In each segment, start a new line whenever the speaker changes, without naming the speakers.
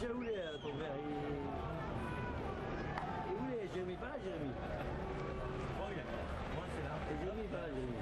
Michel, où est ton frère? Et où est Jérémy? Pas là, Jérémy?
Oh, il a moi, c'est là.
Et Jérémy, pas là, Jérémy.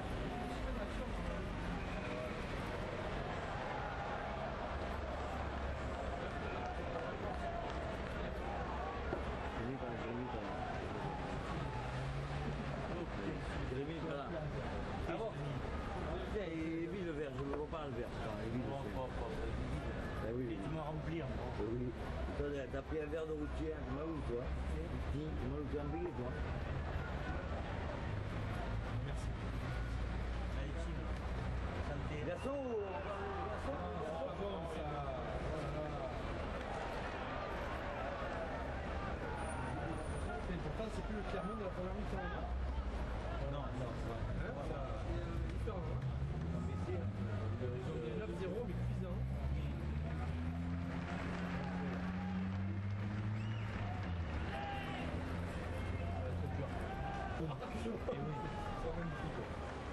Jérémy, pas là. Ah bon? Tiens, il est vide le verre, je ne vois pas le verre. Il est vide. Ah oui.
Tu m'as rempli encore.
Oui. Toi, t'as pris un verre de routier, tu m'as où toi? Tu m'as où tu as payé toi?
Merci. Allez, Tim. Santé.
Garçon,
pas bon ça. C'est important, c'est plus le Clermont de la première mi-temps.
Non, c'est vrai.
C'est différent. Ils ont des 9-0 mais cuisants.
Et oui.
C'est magnifique.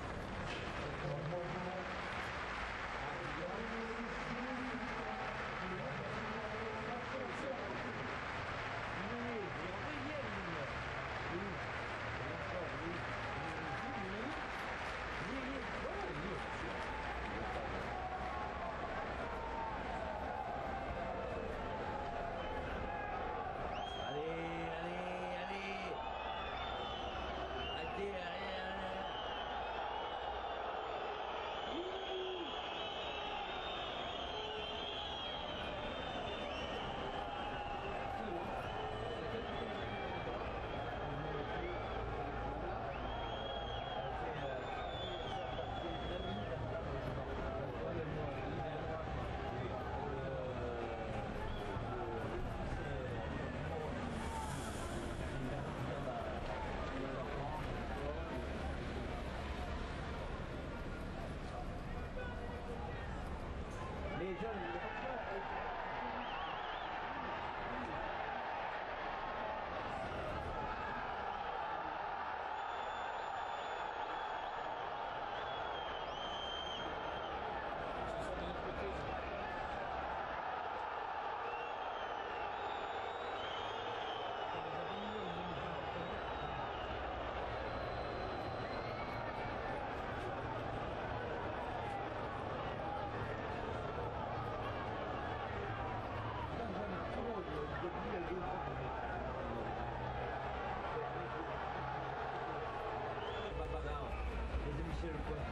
Les jeunes, Michel ou quoi?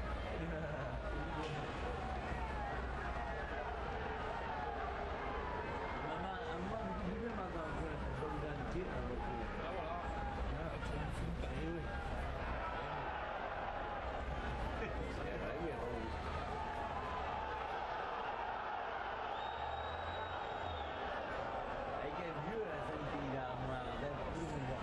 Maman, je dis même maintenant, je vous donne
Ah voilà. Tu me filmes pas.
Eh oui. C'est vrai, oui, avec un vieux, là, ça me fait là, moi, tout le monde.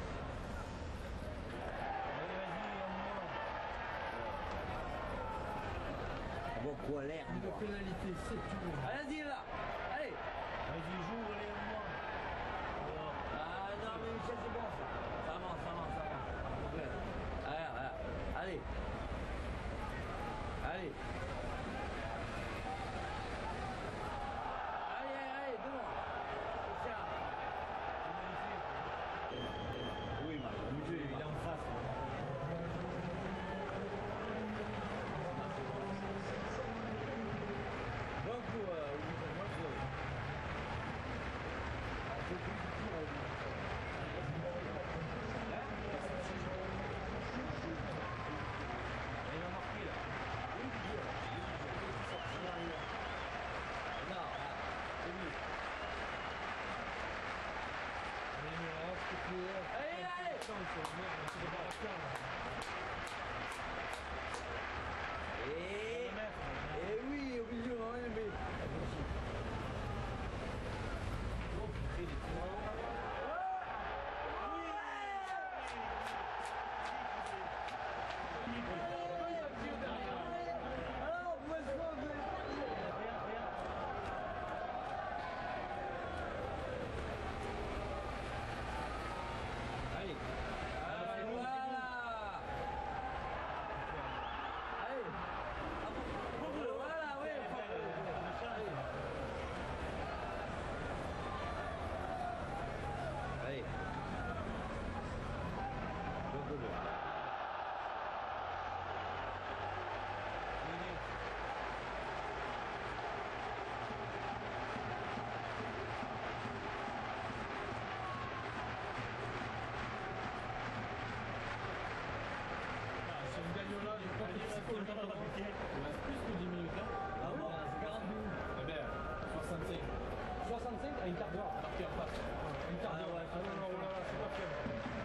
Bon, quoi l'air?
Une pénalité, c'est tout.
Allez-y là! Allez!
Vas-y, joue, allez, au moins.
Ah non, mais Michel, c'est bon ça. Ça avance, ça avance, ça avance. Allez, allez. Allez. Allez, devant. Oui, Marc.
Il est en face.
Bon coup,
Il a marqué là.
non, c'est lui. Allez, allez! Et oui, obligé, on va rien mais. Allez, voilà.
une quart d'heure, partir en face. Une quart d'heure.
Ah ouais,
Ah non, non, oh là là, c'est pas fiable.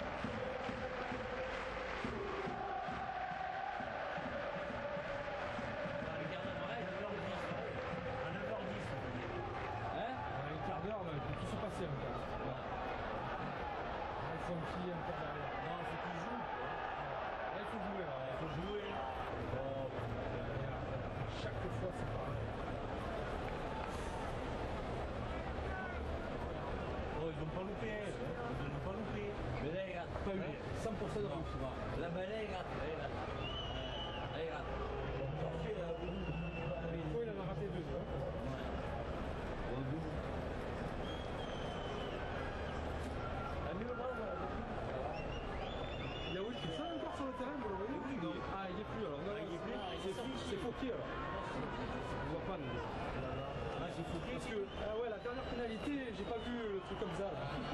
Les gardes pareil, 9h10. À 9h10, on peut dire.
Hein?
Une quart d'heure, il peut tout se passer en quart. Il faut un petit un peu derrière.
Non, il faut qu'ils jouent.
Là, il faut jouer. Là.
Il faut jouer.
Chaque fois, c'est pareil.
Oh, ils n'ont pas loupé. Ils n'ont pas loupé.
Mais là, regarde.
Pas eu 100% de réussite.
Là, ben là, regarde. Regarde. Regarde.
Une fois, il en a raté deux. Hein. Il y a oui, qui est ça encore sur le terrain, vous le voyez?
Oui,
Non. Ah, il n'y est plus alors. Non,
Ah, il est plus.
c'est Fauquier alors. Je vois pas, nous.
Ah, c'est foutu.
Parce que, ah ouais, la dernière pénalité, j'ai pas vu le truc comme ça. Là.